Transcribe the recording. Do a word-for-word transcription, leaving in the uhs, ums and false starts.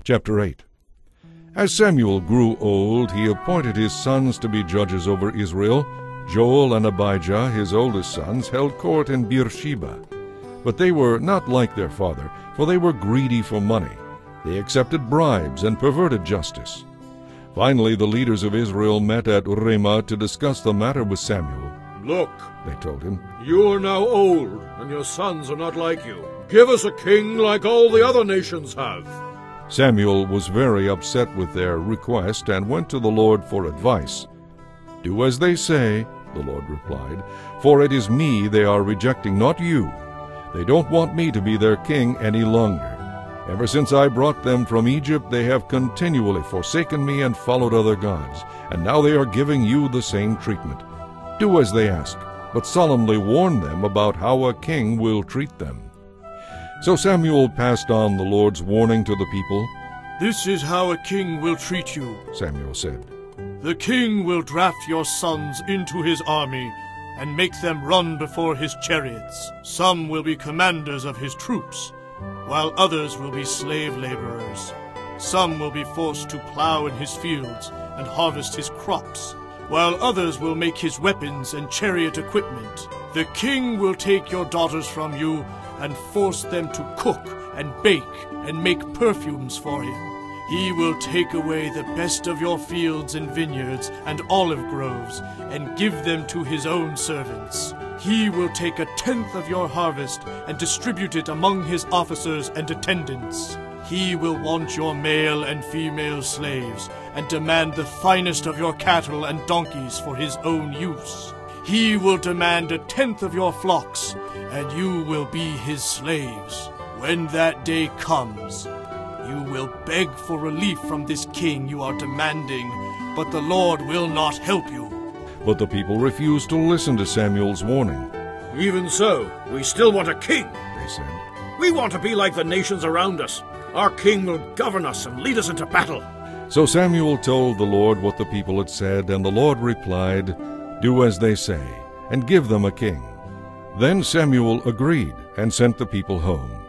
Chapter eight. As Samuel grew old, he appointed his sons to be judges over Israel. Joel and Abijah, his oldest sons, held court in Beersheba. But they were not like their father, for they were greedy for money. They accepted bribes and perverted justice. Finally, the leaders of Israel met at Ramah to discuss the matter with Samuel. "Look," they told him, "you are now old, and your sons are not like you. Give us a king like all the other nations have." Samuel was very upset with their request and went to the Lord for advice. "Do as they say," the Lord replied, "for it is me they are rejecting, not you. They don't want me to be their king any longer. Ever since I brought them from Egypt, they have continually forsaken me and followed other gods, and now they are giving you the same treatment. Do as they ask, but solemnly warn them about how a king will treat them." So Samuel passed on the Lord's warning to the people. "This is how a king will treat you," Samuel said. "The king will draft your sons into his army and make them run before his chariots. Some will be commanders of his troops, while others will be slave laborers. Some will be forced to plow in his fields and harvest his crops, while others will make his weapons and chariot equipment. The king will take your daughters from you and force them to cook and bake and make perfumes for him. He will take away the best of your fields and vineyards and olive groves and give them to his own servants. He will take a tenth of your harvest and distribute it among his officers and attendants. He will want your male and female slaves and demand the finest of your cattle and donkeys for his own use. He will demand a tenth of your flocks, and you will be his slaves. When that day comes, you will beg for relief from this king you are demanding, but the Lord will not help you." But the people refused to listen to Samuel's warning. "Even so, we still want a king," They said, "We want to be like the nations around us. Our king will govern us and lead us into battle." So Samuel told the Lord what the people had said, and the Lord replied, "Do as they say, and give them a king." Then Samuel agreed and sent the people home.